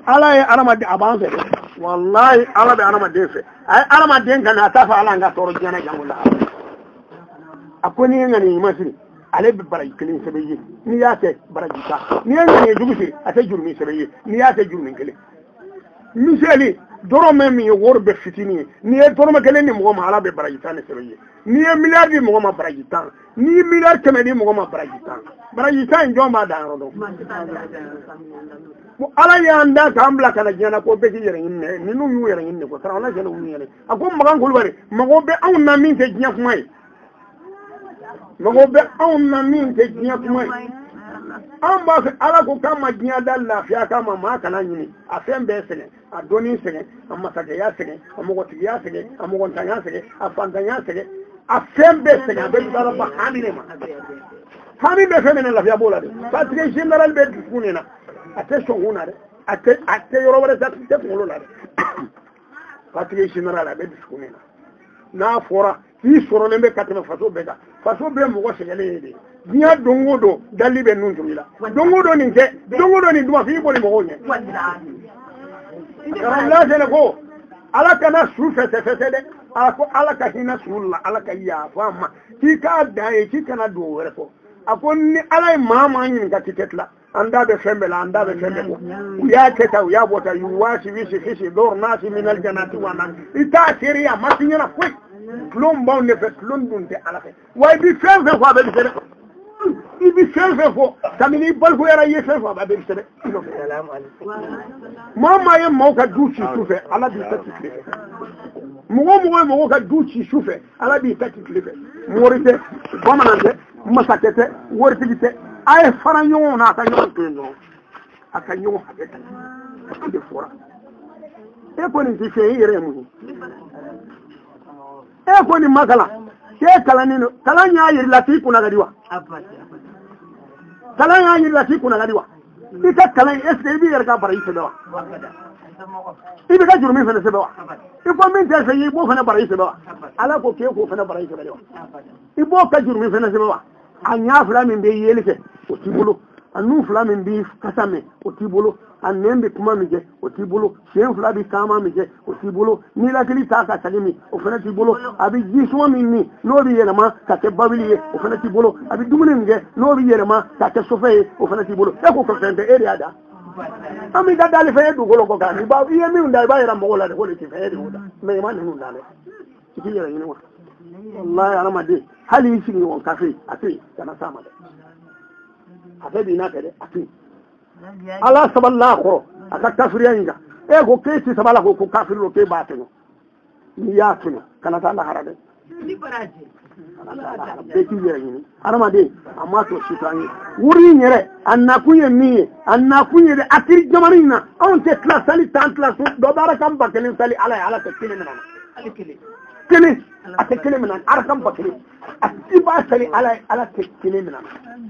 ala ye adamaden a b'an fɛ wallahi ala bɛ adamaden fɛ a ye adamaden ka na a t'a fɛ ala ka tɔɔrɔ diɲɛ jango la a ko n'i ye ŋaniya ɲuman siri ale bɛ baraji kelen sɛbɛn ye n'i y'a kɛ baraji ta n'i ye ŋaniya jugu siri a tɛ jurumi sɛbɛn ye n'i y'a kɛ jurumi kelen miseli dɔrɔmɛ min ye wari bɛ fitinin ye n'i ye dɔrɔmɛ kelen di mɔgɔ ma ala bɛ baraji tan ni sɛbɛn ye n'i ye miliyari di mɔgɔ ma baraji tan n'i ye miliyari kɛmɛ di mɔgɔ ma baraji tan in jɔn b'a dan yɔrɔ dɔn ala y'an da k'an bila ka na diɲɛ na ko bɛɛ k'i yɛrɛ ɲini dɛ ninnu y'u yɛrɛ ɲini de ko sara ala jɛnɛ y'u yɛrɛ a ko Makan Kulubali mɔgɔ bɛ anw na min tɛ diɲɛ kuma ye mɔgɔ bɛ anw na min tɛ diɲɛ kuma ye an b'a fɛ ala ko k'an ma diɲɛ da lafiya k'an ma maa kana ɲini a fɛn bɛɛ sɛgɛn a dɔnni sɛgɛn a masakɛya sɛgɛn a mɔgɔtigiya sɛgɛn a mɔgɔntanya sɛgɛn a fantanya sɛgɛn a fɛn bɛɛ sɛgɛn a bɛɛ bɛ ba hami de ma hami bɛ fɛn min na lafiya b'o la dɛ parce que général bɛ dusukun de la a tɛ sɔn kun na dɛ a tɛ yɔrɔ wɛrɛ tɛ kunkolo la dɛ parce que général a bɛ dusukun de la n'a fɔra k'i sɔrɔlen bɛ ka tɛmɛ faso bɛɛ kan faso bɛɛ mɔgɔ sɛgɛnlen ye de diɲɛ don o don dali bɛ nun tugula don o don nin kɛ don o don nin duma f'i boli mɔgɔw ɲɛ karamɔgɔ ko ala kana su fɛsɛfɛsɛ dɛ a ko ala ka hinɛ su la ala ka yafa a ma k'i k'a dan ye k'i kana don o wɛrɛ fɔ a ko ni ala ye maa ɲininka k'i kɛ tila an da bɛ fɛn bɛɛ la an da bɛ fɛn bɛɛ bɔ u y'a kɛ tan u y'a bɔ tan yu waasi wisi fisi dɔw naasi minal janati wa nan i t'a seri a ma si ɲɛna foyi tulon b'anw de fɛ tulon dun tɛ ala fɛ wa i bɛ fɛn fɛn fɔ a bɛ bi sɛbɛn i bɛ fɛn fɛn fɔ kabini i balikuyara i ye fɛn fɔ a bɛ bi sɛbɛn maa maa ye maaw ka du ci su fɛ ala b'i ta ci tile fɛ mɔgɔ mɔgɔ ye mɔgɔw ka du ci su fɛ ala b'i ta ci tile fɛ mori tɛ bamanan tɛ masakɛ tɛ waritigi tɛ a ye fara ɲɔgɔn na a ka ɲɔgɔn to yen dɔrɔn a ka ɲɔgɔn hakɛ ta o de fɔra e kɔni tɛ fɛn i yɛrɛ ye mun ye e kɔni ma kalan k'e kalannen don kalan y'a yir'i la k'i kunna ka di wa kalan y'a yir'i la k'i kunna ka di wa i ka kalan est ce que i b'i yɛrɛ ka baraji sɛbɛn wa i bɛ ka juru min fana sɛbɛn wa i ko min tɛ fɛ i b'o fana baraji sɛbɛn wa ala ko k'e k'o fana baraji sɛbɛn de wa i b'o ka juru min fana sɛbɛn wa a ɲa fila min bɛ yeli kɛ o t'i bolo a nu fila min b'i kasa mɛn o t'i bolo a nɛn bɛ kuma min kɛ o t'i bolo sen fila bɛ taama min kɛ o t'i bolo n'i hakili t'a ka sagi min o fana t'i bolo a bɛ ji suma min min n'o bɛ yɛlɛma ka kɛ babili ye o fana t'i bolo a bɛ dumuni min kɛ n'o bɛ yɛlɛma ka kɛ sofɛ ye o fana t'i bolo e ko fɛn tɛ e de y'a da an b'i ka dali fɛn ye dugukolo kɔ kan i ye min da i b'a yɛrɛ mɔgɔw la de ko de tɛ fɛn e de y'o da mɛ i ma ninnu da dɛ i t'i yɛrɛ ɲini wa wallahi adamaden hali i sigiɲɔgɔn kafe a tɛ yen kana s'a ma dɛ a bɛɛ b'i n'a kɛ dɛ a tɛ yen ala sabalila a kɔrɔ a ka kafiriya in kan e ko k'e ti sabala ko kafiri lo k'e b'a tɔɲɔ n'i y'a tɔɲɔ kana taa lahara dɛ bɛɛ k'i yɛrɛ ɲini adamaden a ma to si t'an ye wuri in yɛrɛ a nakun ye min ye a nakun ye dɛ a kiri jamana in na anw tɛ tila sali tan tila so dɔ bɛ arakan ba kelen sali ala ye ala tɛ kelen minɛ na kelen a tɛ kelen minɛ arakan ba kelen a ti b'a sali ala ye ala tɛ kelen minɛ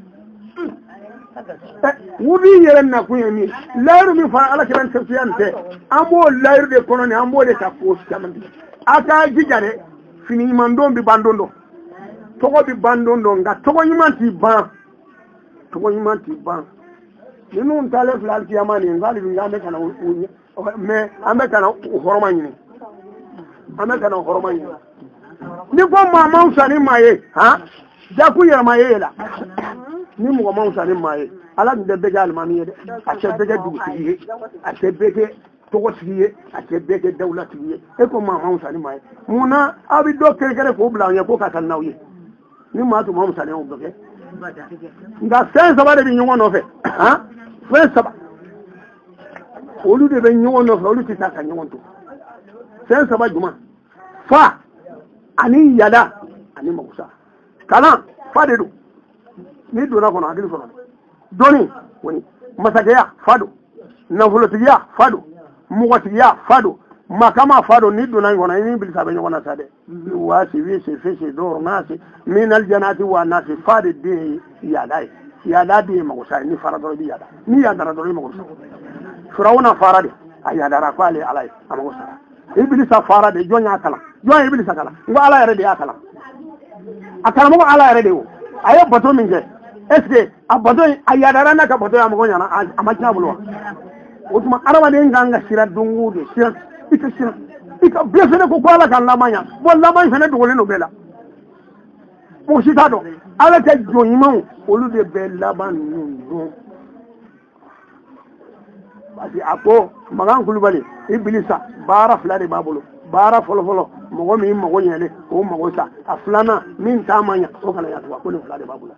na wuri yɛrɛ nakun ye min layiru min fara ala kira tɛfiya nin tɛ an b'o layiru de kɔnɔ nin an b'o de ta fo caman a ka jija dɛ fini ɲuman don bɛ ban don dɔ tɔgɔ bɛ ban don dɔ nka tɔgɔ ɲuman t'i ban tɔgɔ ɲuman t'i ban ninnu taalen filɛ alikiyama nin nk'ale bi an bɛ ka na mɛ an bɛ ka na hɔrɔma ɲini an bɛ ka na hɔrɔma ɲini ni ko maa ma wusa ni maa ye han jaku yɛlɛma ye la ni mɔgɔ ma wusa ni maa ye ala tun tɛ bɛɛ kɛ alimami ye dɛ a tɛ bɛɛ kɛ dugutigi ye a tɛ bɛɛ kɛ tɔgɔtigi ye a tɛ bɛɛ kɛ dawulatigi ye e ko maa ma wusa ni maa ye munna aw bɛ dɔ kɛrɛkɛrɛ k'o bila aw ɲɛ ko ka taa n'aw ye ni maa tun ma wusa ni aw bɛɛ kɛ nka fɛn saba de bɛ ɲɔgɔn nɔfɛ han fɛn saba olu de bɛ ɲɔgɔn nɔfɛ olu tɛ taa ka ɲɔgɔn to fɛn saba jumɛn fa ani yada ani makusa kalan fa de don n'i donna kɔnɔ hakili sɔrɔ dɔnni wani masakɛya fa don nafolotigiya fa don mɔgɔtigiya fa don makama fa don n'i donna kɔnɔ i ni bilisa bɛ ɲɔgɔn na sa dɛ waasi wisi fisi dɔɔrɔ naasi minal janati wa naasi fa de den ye yada ye yada de ye makusa ye ni fara dɔrɔn i bɛ yada ni yadara dɔrɔn i makusa firawuna fara de a yadara ko ale ye ala ye a makusa ibilisa fara de jɔn y'a kalan jɔn ye ibilisa kalan n ko ala yɛrɛ de y'a kalan a karamɔgɔ ala yɛrɛ de o a ye bato min kɛ est ce que a bato in a yadara n'a ka bato ye a mɔgɔ ɲɛna a ma tiɲɛ a bolo wa otuma arama de nganga sira dungu de sira ita sira ika befene ko ala kan lamanya bo lamanya fene dogole no bela mo sita do ala ta joyima olu de be laban nun basi apo magan kulubali iblisa bara fulade babulu bara folo mogo min mogo nyele o mogo sa aflana min tamanya o kana ya tuwa ko ne fulade babulu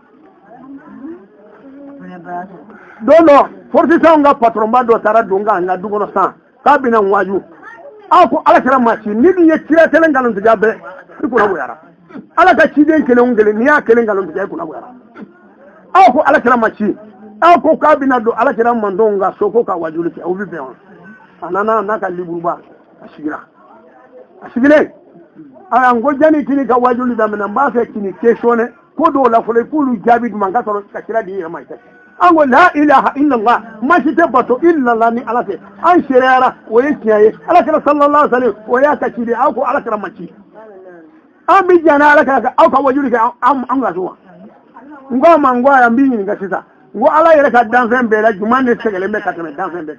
dono forti sanga patron ba do tara dunga na dugono san kabina waju ako ala kira machi ni bi yekira telen galon tijabe ko na boyara ala ka chiden kelen ngele ni ya kelen galon tijabe ko na boyara ako ala kira machi ako kabina do ala kira mandonga soko ka wajulu ki obi be on anana naka libuba asigile ala ngojani kini ka wajulu da mena mbafe kini keshone ko do la fole kulu jabi du manga toro ka kira di ma ita ango la ilaha illa allah ma shi tabato illa allah ni ala te an shirara o yakiyaye ala kira sallallahu alaihi wasallam o ya ka kidi ako ala kira machi an bi jana ala kira au ka wajulu ka an ga zuwa ngo mango ya mbini nga sisa ngo ala yere ka dansen be la jumane segele me ka teme dansen be ka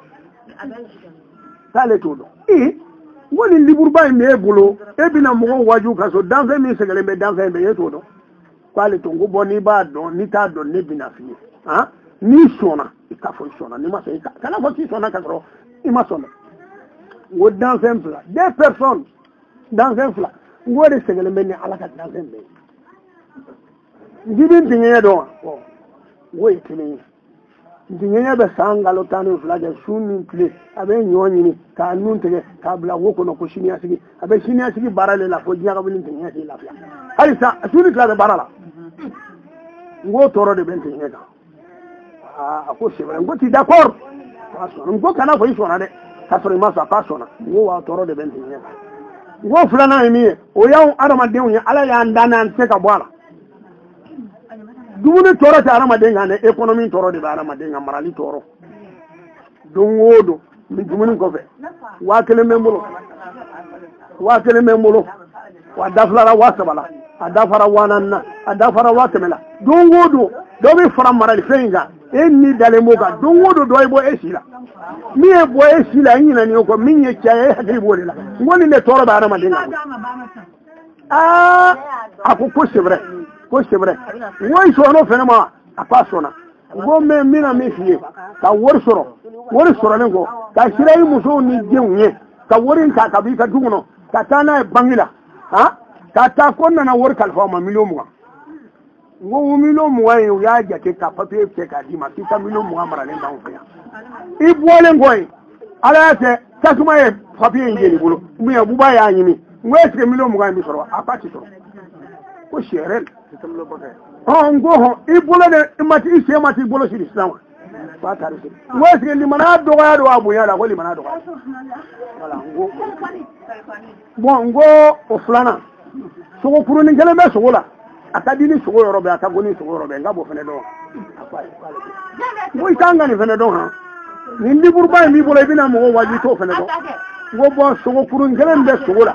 sale todo ngoni liburba me bolo e bina mo waju ka so dansen mi segele me dansen be yeto kwale to ngo boni ba do ni ta do ne bina fini ha ni sona ikafo sona ni ma se kana fo ti sona ka ro i ma sona ngo dansen fla deux personnes dansen fla ngo de segele me ni ala ka dansen be ngibin tinye do wo itini tinye be sangalo tanu fla ja shuni ple abe nyonyi ni ka nuntege ka bla wo ko no ko shinia sigi abe shinia sigi barale la ko nyaga bulin tinye ti la fla halisa shuni kla barala ngo toro de ben tinye ka ako sebra ngo ti d'accord ngo kana ko isona de ka sori ma sa ka sona ngo wa toro de ben tinye ka ngo fla na mi o yaw arama de unya ala ya ndana ante ka bwala dumuni toro ta arama de ngane economy toro de arama de ngamarali toro don wodo mi dumuni ko fe wa kele membulo wa daflara wa sabala adafara wananna adafara wa temela don wodo do bi fara marali fenga enni dale moga don wodo do ay bo esila mi e bo esila nyina ni ko min ye chaye hadi bo la ngoni ne toro ba arama de ngane ako ko c'est vrai woy sono fenema apasona go me mina me fiye ka wor soro ne go ka shirai muso ni jenye ka worin ka ka bi ka duguno ka tana bangila ha ka ta konna na wor kalfa ma milomu ngo milomu wa ya jake ka papier ke ka di ma ki ka milomu amara le ba ofya ibole ngoy ala te tasuma e papier ngeli bolo mu ya buba ya nyimi ngwe se milomu ga mi soro apati soro ko sherel ngo ibolo de imati isemati ibolo si islam fatari wesi limana do ya do abuya la ko limana do wala ngo o flana so ko puru ni geleme so wala akadini so yoro be akagoni so yoro be ngabo fene do mo itanga ni fene do ha ni libur ba mi bolo bina mo waji to fene do ngo bo so ko puru geleme so wala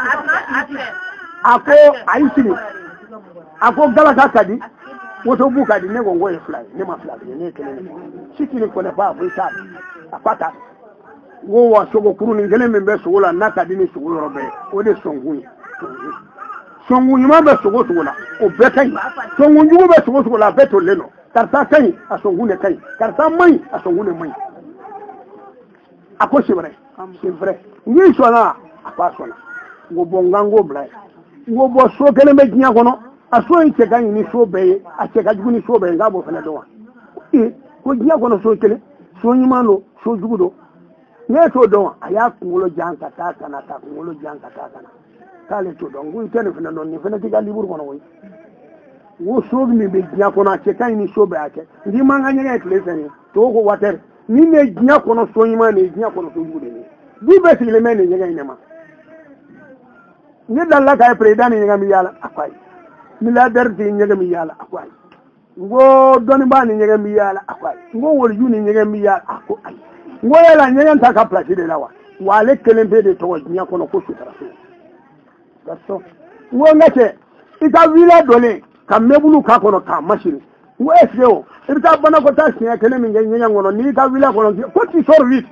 ako aisini ako galaka kadi woto buka di nego ngoye fly ne ma fly ne kele sikini ko ne ba bu ta apata wo wa sogo kuru ni ngele membe sogola naka di ni sogo robe o de songu ma be sogo sogola o be kai songu njugo be sogo sogola beto leno karta kai a songu ne kai karta mai a songu ne mai ako c'est vrai ni sona apasona go bongango blay go bo so kele me nya kono aso ite ganyi ni so be a che gajugu ni so be ngabo fana do wa ko nya kono so kele so nyimano so jugudo ne to do aya kulo janka ta kana ta kulo janka ta kana kale to do ngu tene fana non ni fana tiga libur kono wo so mi be nya kono a che kan ni so be a che ndi manga nya ke leseni to ko water ni ne nya kono so nyimano nya kono so jugudo ni du be sile mene nya nya ma ni dalla kay predani nya mi yala akwai milliardaire ti nyega mi yala akwai ngo doni ba ni nyega mi yala akwai ngo wol yuni nyega mi yala akwai ngo yala nyega ta ka place de lawa wale kelembe de to nya kono ko sutara so daso ngo ngate ita vila dole ka mebulu ka kono ka machine واسيو انت بنا كوتا سي كلام من نيا غونو ني تا ويلا غونو كو تي سورفيس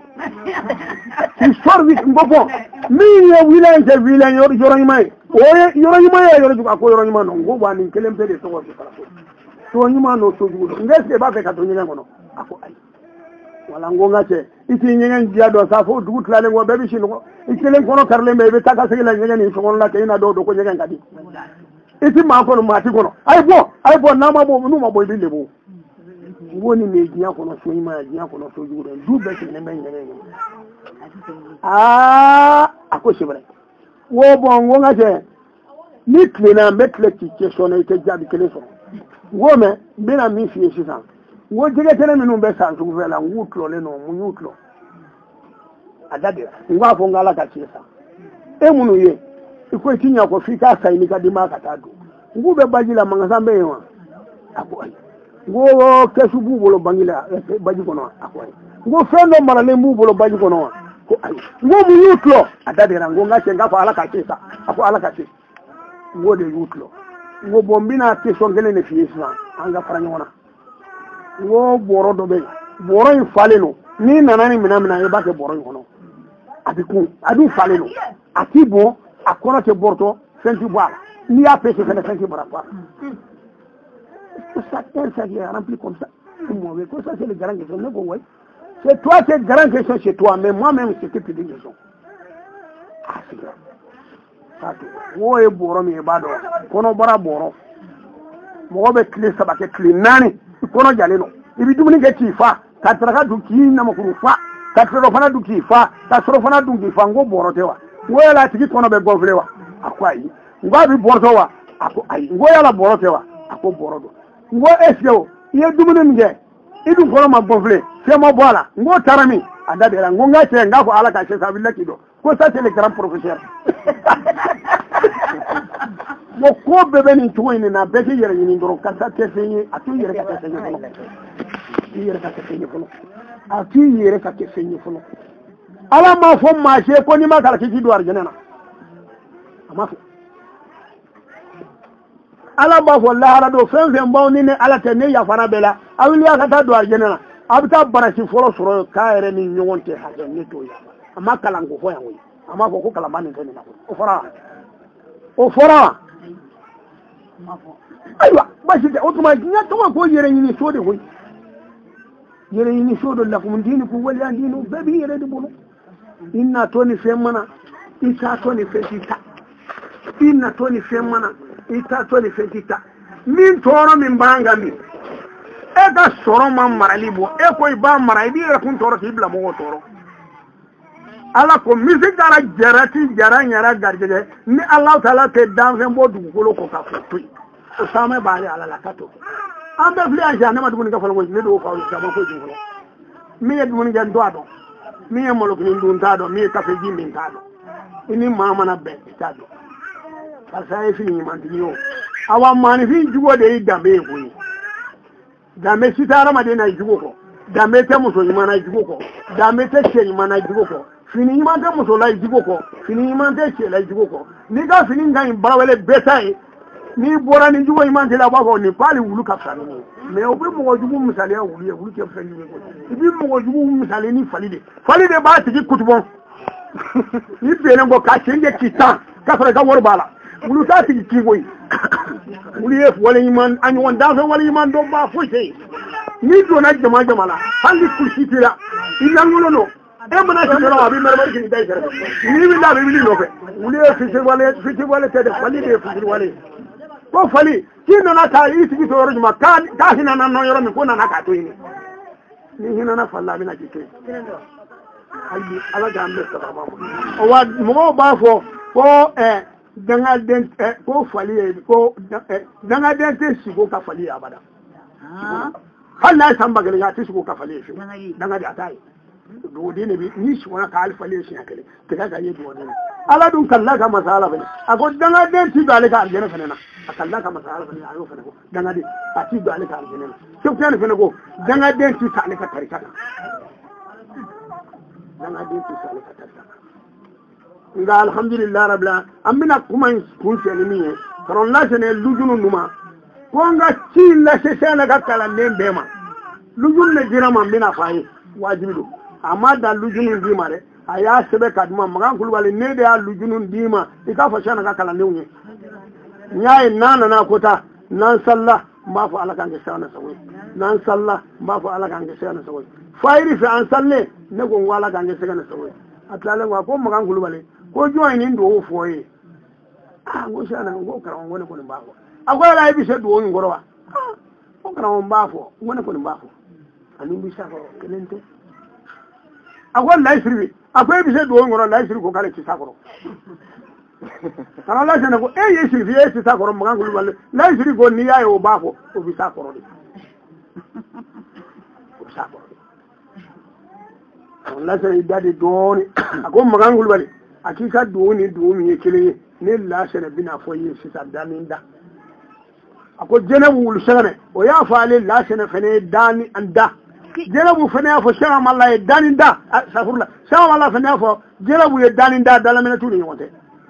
مبو مي ويلا انت ويلا يوراني ماي يوراني ماي يوراني اكو يوراني ما نو غو بان كلام تي سو تو ني ما نو سو جوو ngese ba fe ka to nyiya ngono ako ay wala ngonga te iti nyengen diado sa fo dugut la lengo bebi shino ikelen kono karle mebe taka segela nyengen ni so la kayina do ko nyengen kadi iti ma ko no mati kono ay bo na ma bo nu ma bo bi lebo ngoni me jiya kono so yima jiya kono so jugo du be ne me nyengen ako shibare wo bo ngonga te ni klina metle ki question ite jabi kele so ngome bina mi fi sisan wo jege tele minnu be san sugu fela ngutlo le no munyutlo adade ngwa fo ngala ka chesa e munu ye iko tinya ko fika saini ka dima ka tadu ngube bajila mangasambe yewa ako ay ngo kesu bubolo bangila baji kono ako ay ngo fendo mara le bubolo baji kono ko ay ngo munyutlo adade ngo ngache ngafa ala ka chesa ako ala ka chesa ngo de yutlo ngo bombina keso ngene ne fiesa anga faranyona wo boro do be boro in faleno ni nanani minamina e ba ke boro ngono abiku adu faleno atibo akona te borto senti boala ni a pese fene senti bora pas ça ça qui est rempli comme ça moi mais quoi ça c'est le grand question ne go ouais c'est toi c'est grand question chez toi mais moi même c'est que petite question c'est grave ça wo e boro mi ba do kono bara boro mo be clé sabake clé nani kono jaleno ibi dumuni ke tifa ka traka duki na makuru fa ka tro fana duki fa ka tro fana duki fa ngo borotewa ngo yala tiki kono be gonflewa akwai ngo bi borotewa ako ai ngo yala borotewa ako borodo ngo esio ye dumuni nge idu kono ma gonfle se mo bola ngo tarami adadera ngo ngate ngako ala ka se sabilla kido ko ça c'est le grand professeur mo ko bebe ni tuwe ni na beke yere ni ndoro kasa tesenye atu yere ka tesenye fono yere ka tesenye fono atu yere ka tesenye fono ala ma fo ma je ko ni ma kala ki do arjana ama fo ala ba fo la ala do fen fen baw ni ne ala te ne ya fara bela awli ya ka ta do arjana abita barasi foro soro ka yere ni nyonte ha ne to ya ama kala ngo fo ya wi ama fo ko kala mani to ni na o fora aywa bashi da automatic ya to ko yere ni so de hoy yere ni so do lakum dinikum wal dinu babi yere de bolo inna toni femana ita toni fetita inna toni femana ita toni fetita min toro min banga mi e ga soro man maralibo e ko ba marai bi e kun toro tibla mo toro ala ko misi gara jarati jara nyara garjege ni Allah taala te danfe bo dugukolo ko ka futu o sama baale ala la kato ambe fli anja na maduguni ka folo ne do ko ka ba ko dugukolo mi e duguni jan do ado mi e molo ko ndun tado mi e ka fe jimbi tado ini mama na be tado pasa e fini man diyo awa mani fi jugo de dambe ko ni dambe sitara madina jugo ko dambe te muso ni mana jugo ko dambe te che mana jugo ko fini imante muso la jigo ko fini imante che la jigo ko ni ga fini ngai barawele betai ni bora ni jugo imante la bako ni pali wulu ka fani mais o be mo jugo misale ya wulu ya wulu ke fani ko ibi mo jugo misale ni falide ba tigi kutubon ni bene go ka chenge kitan ka fara ga wor bala wulu ta tigi kigoyi wulu ye wala iman an wanda fa wala iman do ba fuite ni do na jama la handi kushitira ina ngulo emana shiro abi merbar ki dai sare ni bi la bi lo fe wuli fiti wale te de fali de fiti wale ko fali kino na ta yi ti to rojuma ka hina na no yoro mi ko na ka to ni hina na falla bi na ki ke ayi ala ga ambe ta ba o wa mo ba fo ko danga den ko fali ko danga den te si ko ka fali abada halla samba ga ga ti si ko ka fali shi danga da tai do dine bi ni shi wona ka alfale shi akale te ka yi do dine ala dun kalla ka masala bane ago danga den ti dale ka aljana fenena akalla ka masala bane ayo fene ko danga de ati dale ka aljana to kan fene ko danga den ti tale ka tarika danga den ti tale ka tarika nga alhamdulillah rabbil amina kuma kun selimi karon la sene lujunu numa konga ci la se sena ka kala nembe ma lujun ne jira man bina fayi wajibi do amma da lujun di ma de aya sebe kaduma magan kulwali ne de ya lujun di ma ika fa sena ka kala newnye nyaay nana na kota nan sallah ba fu ala kan ga sana sawai nan sallah ba fu ala kan ga sana sawai fayri fi an salle ne gon wala kan ga sana sawai atlale wa ko magan kulwali ko join ni ndo foye ngo shana ngo karam ngone ko mbafo akwai la bi shedu woni ngorowa ko karam mbafo ngone ko mbafo ani bi sako kelente akwai la isri akwai bi shedu woni ngoro la isri ko kale ci sakoro kana la jana ko e yesi fi yesi sakoro magan ko wala la isri ko ni yayo bafo o bi sakoro de o sakoro Allah sai dadi doni akwai magan ko wala akika doni doni kele ne la sene bina foye sisa daninda ako jenabu wul sene o ya faale la sene fene dani anda jenabu fene afo sene malla e daninda safurla sene malla fene afo jenabu e daninda dala mena tuni wonte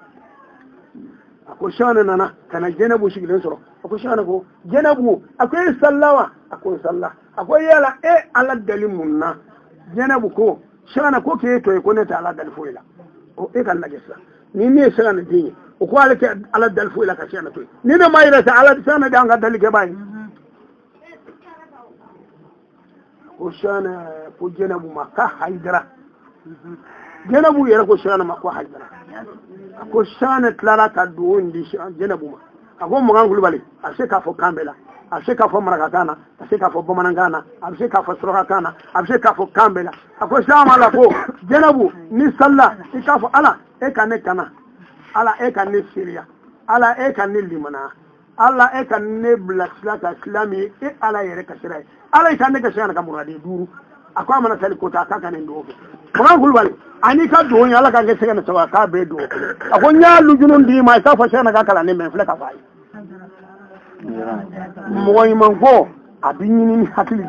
ako shana nana kana jenabu shigilen soro ako shana ko jenabu akoy sallawa ako salla ako yala e ala dalimunna jenabu ko shana ko ke to ko ne ta ala dal foyla o e kan najesa ni ne sera na dinye o ko ala ke ala dal fu ila ka sena to ni ne mai rata ala sana da nga dal ke bai ko shana ko jenabu makka haidara jenabu yera ko shana makka haidara ko shana tlara ka do ndi jenabu ma ako mo ngul bali ase ka fo kambela ase ka fo marakatana ase ka fo bomanangana ase ka fo surokatana ase ka fo kambela ako shama la ko jenabu ni salla ikafo ala e kane kana ala e kan ne Syria ala e kan ne limana ala e kan ne blaslaka islami e ala yere ka shirai ala e kan ne ka shana ka murade duru akwa mana tali kota ka kan ndo ko ran gulbal ani ka do nya ala ka ga sega na tawa ka be do akon nya lujunun di mai ka fa shana ka kala ne men fle ka fai moy man ko abin ni hakili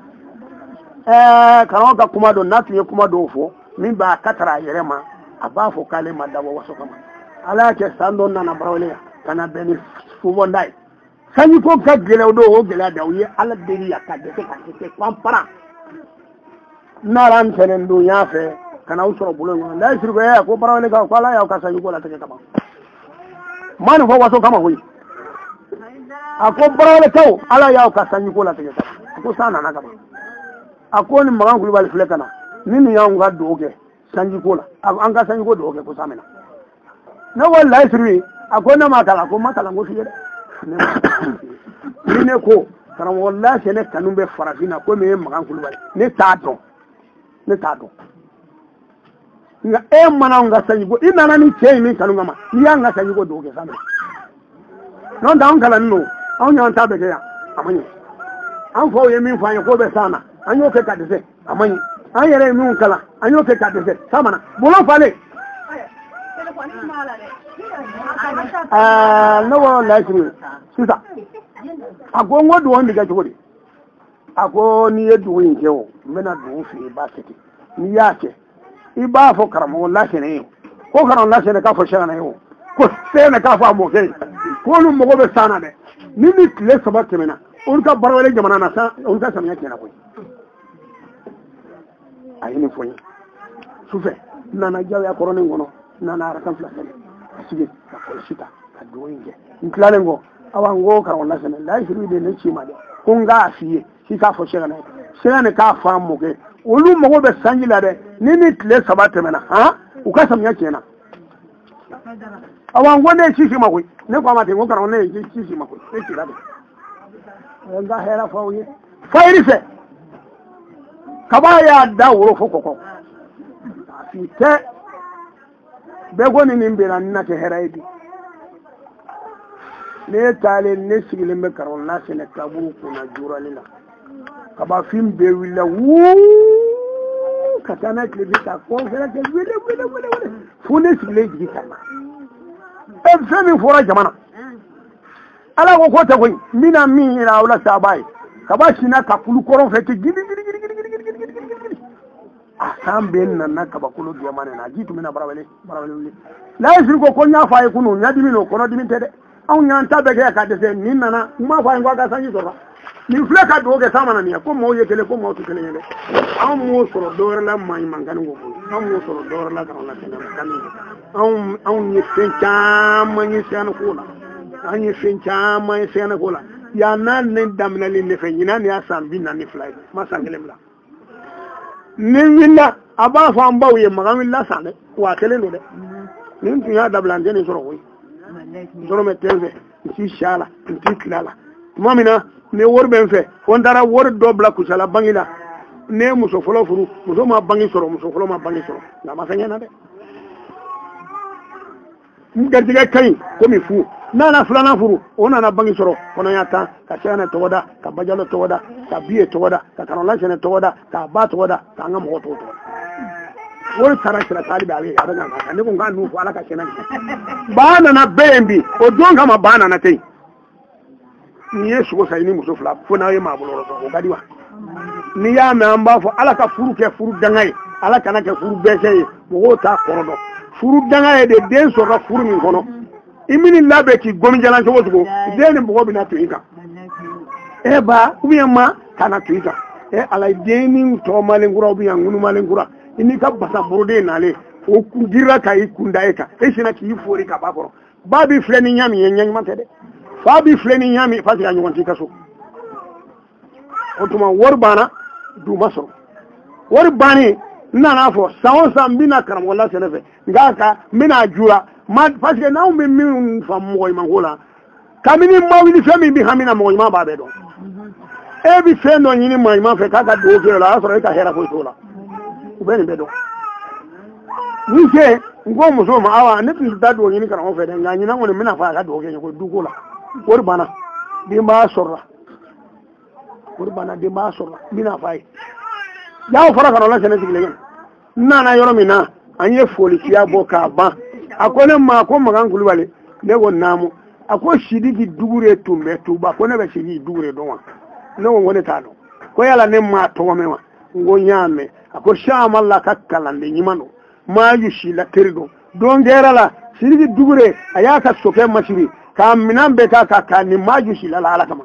karo ka kuma do natu ye kuma do fo min ba katara yere ma abafo kale madawo waso kama ala ke sando nana brawle kana beni fumo ndai sanyi ko ka gele do o gele da wi ala deri yakade ke ka ke kwampara naran tenen do yafe kana usoro bulo ngona ndai sirgo ya ko brawle ka ko ala ya ka sanyi ko la take kama man fo waso kama hoyi ako brawle taw ala ya ka sanyi ko la take kama ko sana na kama ako ni magan kulubal flekana nini ya nga doge sanji kola an ka sanji ko doge ko samena na wallahi sirri akwai na makala ko makala go fiye ni ne ko karam wallahi sene kanun be farafina ko me magan kulubal ne tato nga e mana nga sanji ko ina na ni chei min kanun ma ni ya nga sanji ko doge samena non da on kala no on yan tabe ke ya amanyi an fo ye min fa ko be sana an yo ke kadise amanyi an yere min kala an yo ke kadise samana bolo fale no wallahi sisa ago ngodo won diga jodi ago ni yedu yin kewo mena du fi ba sete ni yake iba fo karamo wallahi ne ko karon la sene ka fo shana yo ko sene ka fo mo ke ko lu mo go be sana de ni le sabate mena on ka barwale jamana na sa on ka samya kenan ko ayini fonyi sufe nana jaw ya korone ngono nana rakam flasene asige ka ko sita ka doyinge ntlale ngo awa ngo ka wala sene la shiru de ne chima de ko nga afiye si ka fo shega na shega ka fa mo ke olu mo be sanjila de ni tle sabate mena ha uka samya kenan awa ngo ne chichi makoi ne kwa mate ngo ka ne chichi makoi e chira de nga hera fa uye fayrise kabaya da wuro fokoko afite begoni nimbera nake heraidi ne tale ne sigile me karon na sene kaburu kuna juralila kaba fim be wila wu katana klebita ko fera ke wile fune sigile jikama e femi fora jamana ala ko ta koy mina min ila wala sabai kaba shina ka kulu koron fete gidi samben nan kaba kulu diamane na jitu mina barawale la yisri ko nya faaye kunu nya dimino kono diminte de an yan ta bɛ kɛ ka dɛsɛ nin nana n m'a fɔ a ye ko a ka sanji sɔrɔ nin filɛ ka dugawu kɛ sa mana nin ye ko maaw ye kelen ko maaw tɛ kelen ye dɛ anw m'o sɔrɔ dɔwɛrɛ la maɲumankani ko bolo anw m'o sɔrɔ dɔwɛrɛ la kana la kɛnɛ anw ye fɛn caman ye sɛnɛ ko la an ye fɛn caman ye sɛnɛ ko la yan n'a ne daminɛlen ne fɛ ɲinan de y'a san 42 ye ma san 1 bila ni wulila a b'a fɔ an baw ye makan wulila san dɛ wa kelen don dɛ nin tun y'a dabila n tɛ nin sɔrɔ koyi dɔrɔmɛ tɛ n fɛ n t'i si a la n t'i tile a la tuma min na ne wari bɛ n fɛ fo n taara wari dɔ bila kusala bangi la ne ye muso fɔlɔ furu muso ma bangi sɔrɔ muso fɔlɔ ma bangi sɔrɔ nka a ma fɛn ɲɛna dɛ n garijɛgɛ ka ɲi komi fu n'a na filanan furu o nana bangi sɔrɔ kɔnɔya 10 ka sɛnɛ tɔgɔ da ka bajalo tɔgɔ da ka biye tɔgɔ da ka karola sɛnɛ tɔgɔ da ka ba tɔgɔ da ka an ka mɔgɔ tɔgɔ da wari taara sira taali bɛ a bɛ a bɛ ka ne ko n k'a nu fɔ ala ka sɛnɛ ba nana bɛɛ yen bi o don kama ba nana ten n'i ye sogo sa i ni muso fila fo n'aw ye maa bolo o ka di wa n'i y'a mɛn an b'a fɔ ala ka furu kɛ furu danga ye ala kana kɛ furu bɛsɛ ye mɔgɔw t'a kɔrɔ dɔn furu danga ye de den sɔrɔ furu min kɔnɔ i mini labɛn k'i gomijalan cogo cogo den ni mɔgɔ bɛna to i kan e ba ou bien ma kana to i kan e ala den ni tɔ malenkura ou bien ŋunu malenkura i n'i ka basaboroden nalen o girira ka i kunda e kan e sina k'i fori ka ba kɔrɔ ba bi filɛ ni ɲa min ye ɲa ɲuman tɛ dɛ fa bi filɛ ni ɲa min parce que a ɲɔgɔn t'i ka so o tuma wari banna du ma sɔrɔ wari bannen n nana fɔ san o san n bɛna karamɔgɔ la sɛnɛ fɛ nka ka n bɛna jura parce que n'anw bɛ min faamu mɔgɔ ɲuman ko la kabini ma wuli fɛn min bɛ hami na mɔgɔ ɲuman b'a bɛɛ dɔn e bɛ fɛn dɔ ɲini maa ɲuman fɛ k'a ka dugawu kɛ o la a y'a sɔrɔ e ka hɛrɛ foyi t'o la u bɛ nin bɛɛ dɔn ni ce n ko muso ma awa ne tun tɛ taa dugawu ɲini karamɔgɔ fɛ dɛ nka ɲinan kɔni n bɛna fɔ a ka dugawu kɛ n ye ko duko la wari banna denbaya sɔrɔla wari banna denbaya sɔrɔla n bɛna fɔ a ye y'aw fara karamɔgɔ la sɛnɛ sigilen kan n nana yɔrɔ min na an ye folisiya bɔ k'a ban a ko ne ma ko makan kulubali ne ko naamu a ko sidiki dugure tun bɛ tuba ko ne bɛ sidiki dugure dɔn wa ne ko ne t'a dɔn ko yala ne ma tɔgɔ mɛn wa n ko n y'a mɛn a ko samala ka kalanden ɲuman don maa yu si la teri don don kɛra la sidiki dugure a y'a ka sokɛ masiri k'a minɛn bɛɛ k'a ni maa yu si la ala kama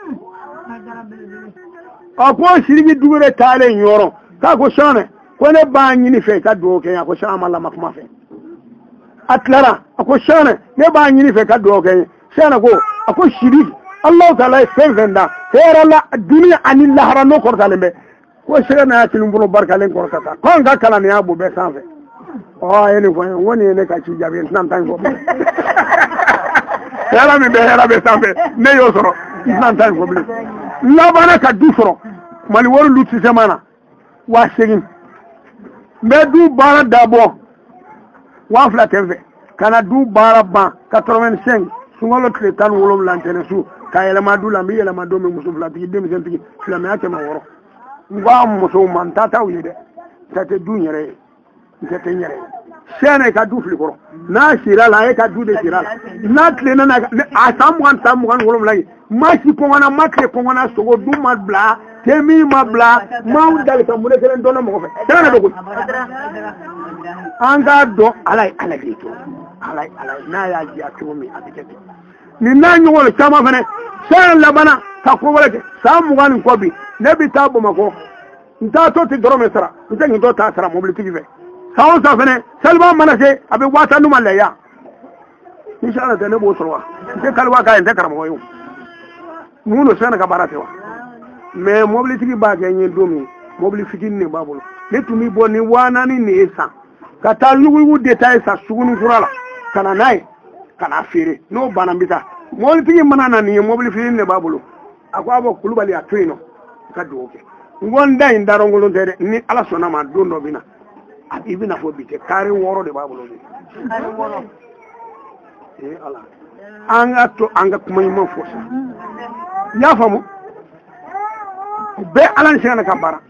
a ko sidiki dugure taalen yɔrɔ k'a ko sɔnɛ ko ne b'a ɲini fɛ ka dugawu kɛ a ko samala ma kuma fɛ a tilara a ko sɛnɛ ne b'a ɲini fɛ ka dugawu kɛ sɛnɛ ko a ko sidi Allahu taala ye fɛn fɛn da hɛrɛ la duniya ani lahara n'o kɔrɔtalen bɛ ko sɛgɛ n'a kelen bolo barikalen kɔrɔta ko n ka kalandenya b'o bɛɛ sanfɛ a ye nin fɔ n ye n ko nin ye ne ka ci jaabi n tɛna taa in fɔ bilen hɛrɛ min bɛ hɛrɛ bɛ sanfɛ ne y'o sɔrɔ n tɛna taa in fɔ bilen n labanna ka du sɔrɔ mali wari lu tisɛma na 8,000 n bɛ du baara dabɔ 2,000 tɛ n fɛ ka na du baara ban 85 sunkalo tile 17 ntɛnɛn su ka yɛlɛma du la n bɛ yɛlɛma don min muso filatigi denmisɛntigi silamɛya 100 n ko a musow ma n ta t'aw ye dɛ n tɛ du n yɛrɛ ye n tɛ n yɛrɛ ye sɛnɛ ka du fili kɔrɔ n'a sira la e ka du de sira la n'a tilenna a san 27 ye ma si kɔngɔna ma tile kɔngɔna sogo du ma bila temi ma bila maaw dali ka mure kelen dɔnna mɔgɔ fɛ sɛnɛ de ko an k'a dɔn ala ye ala de to ala n'a y'a diya cogo min a bɛ kɛ ten nin n'a ɲɔgɔn caman fana sɛnɛ labana ka ko wɛrɛ kɛ san 20 nin kɔ bi ne bɛ taa bamakɔ n t'a to ten dɔrɔmɛ sara n tɛ nin tɔ t'a sara mobilitigi fɛ san o san fana seliba mana se a bɛ waata n'u ma lɛya inshallah tɛ ne b'o sɔrɔ wa n tɛ kaliwa k'a ye n tɛ karamɔgɔ ye o mun don sɛnɛ ka baara tɛ wa mais mobilitigi b'a kɛ n ye don min mobili fitinin de b'a bolo ne tun bɛ bɔ ni 4,000 nin ye san ka taa yugujugu détail san suguni kura la ka na n'a ye ka n'a feere n'o banna n bɛ taa mobilitigi mana na nin ye mobili fitinin de b'a bolo a ko a bɔ kulubali a to yen nɔ ka dugawu kɛ n ko n da in darɔnkolon tɛ dɛ ni ala sɔnna ma don dɔ bɛ na i bɛna fɔ bi tɛ kari 6 de b'a bolo bi ala an ka to an ka kuma ɲuman fɔ sa i y'a faamu bɛɛ ala ni sɛgɛn ka baara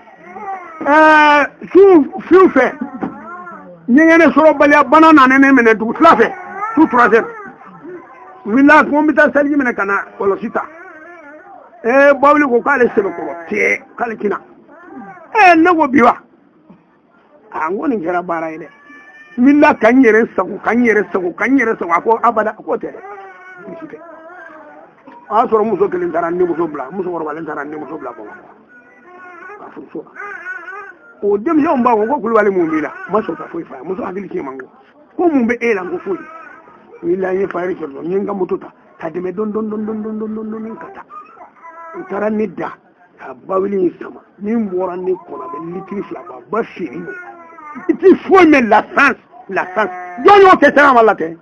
su fɛ ɲɛgɛnɛ sɔrɔbaliya bana nana ne minɛ dugu tila fɛ su 3 heures n bɛ taa saliji minɛ ka na kɔlɔsi ta bawuli ko k'ale sɛbɛn kɔrɔ tɛ k'ale tina ne ko bi wa n ko nin kɛra baara ye dɛ n bɛ ka n yɛrɛ sago a ko abada a ko tɛ dɛ asoro muso kelen taara ni muso bila muso kɔrɔbalen taara ni muso bila bɔn ka furu so o denmisɛnw b'a fɔ ko kulubali mun b'i la ma sɔn ka foyi fa muso hakili cɛ man ko mun bɛ e la ko foyi ni la ye fa yɛrɛ kɛ dɔn n ye n ka moto ta ka dɛmɛ dɔn ka taa n taara ne da ka bawuli in sama ni n bɔra ne kɔnɔ a bɛ litiri 2 ba feere i ti foyi mɛn la sans jɔn y'o kɛ sɛnɛ ma la tɛ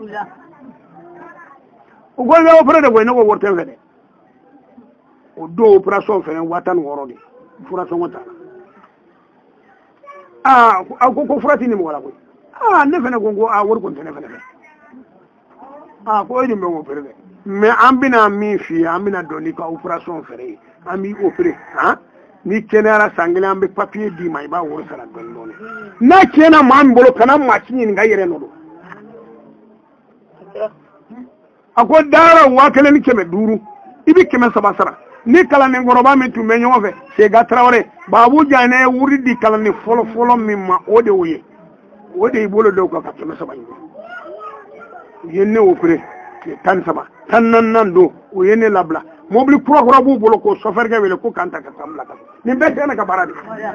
o ko bɛ opéré de koyi ne ko wari tɛ n fɛ dɛ o don opération fɛnɛ 16,000 de fura sɔngɔ t'a la a ko fura ti ni mɔgɔ la koyi ne fɛnɛ ko wari kɔni tɛ ne fɛnɛ fɛ ko e de bɛ opéré dɛ mais an bɛna min f'i ye an bɛna dɔn n'i ka opération fɛnɛ ye an b'i opéré ni kɛnɛyara san kelen an bɛ papier d'i ma i b'a wari sara dɔɔni dɔɔni n'a tiɲɛna maa min bolo kana maa si ɲininka i yɛrɛ nɔ don a ko dara 1,500 i bɛ 300 sara ni kalanden kɔrɔba min tun bɛ ɲɔgɔn fɛ Sega Tarawele Babu Janɛ wuri di kalanden fɔlɔ min ma o de y'o ye o de y'i bolo da o kan ka 300 ɲini u ye ne opéré 13 14 don u ye ne labila mobili kura b'u bolo ko chauffeur wele ko k'an ta ka taa bila ka nin bɛɛ tɛ ne ka baara de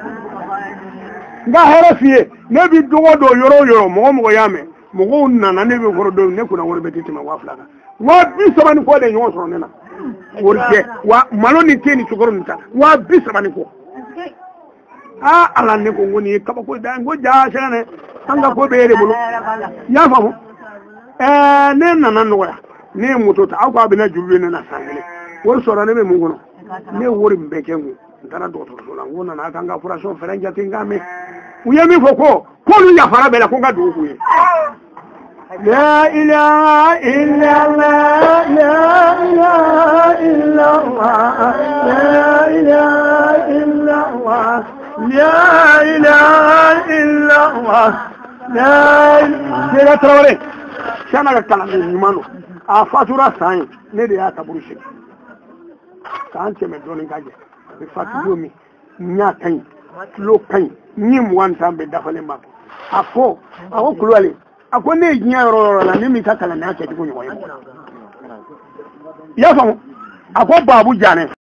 n ka hɛrɛ f'i ye ne bi dogo don yɔrɔ o yɔrɔ mɔgɔ y'a mɛn mɔgɔw nana ne bɛ kɔrɔ don ne kunna wari bɛ tɛmɛ 2,000 kan 30 kɔ de ɲɔgɔn sɔrɔ ne na wari tɛ wa malo ni te ni sukaro ni ta 30 kɔ ala ne ko nin ye kabako da n ko jaa sɛgɛnɛ an ka ko bɛ e de bolo i y'a faamu ne nana nɔgɔya ne ye moto ta aw ko a bɛna juru de ne na san kelen wari sɔrɔ ne bɛ mun kɔnɔ ne ye wari min bɛɛ kɛ n kun n taara dɔgɔtɔrɔso la n ko nana a kan ka operation fɛrɛ jate n k'a mɛn u ye min fɔ ko k'olu yafara bɛɛ la ko n ka dugawu k'u ye la ilaha illallah la ilaha illallah la ilaha illallah la ilaha illallah la Sega Tarawele sana ka kalanden ɲuman don a fatura san ye ne de y'a kaburu sigi k'an tɛmɛ dɔɔnin ka jɛ a bɛ fatu don min ɲa ka ɲi kilo ka ɲi ni 20 tan bɛɛ dafalen b'a a ko Kulubali a ko ne ye diɲɛ yɔrɔ o yɔrɔ la ne m'i ka kalandenya kɛcogo ɲɔgɔn ye i y'a faamu a ko Babu Janɛ